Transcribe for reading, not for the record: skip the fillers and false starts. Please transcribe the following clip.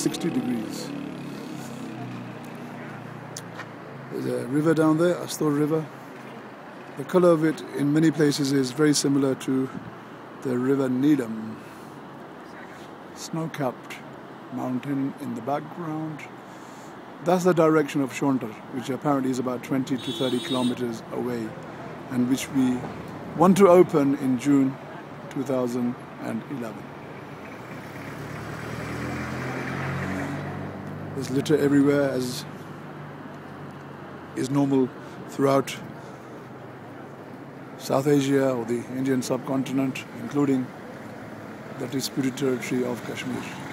60 degrees. There's a river down there, Astor River. The color of it in many places is very similar to the River Needham. Snow-capped mountain in the background. That's the direction of Shontar, which apparently is about 20 to 30 kilometers away, and which we want to open in June 2011. There's litter everywhere, as is normal throughout South Asia or the Indian subcontinent, including the disputed territory of Kashmir.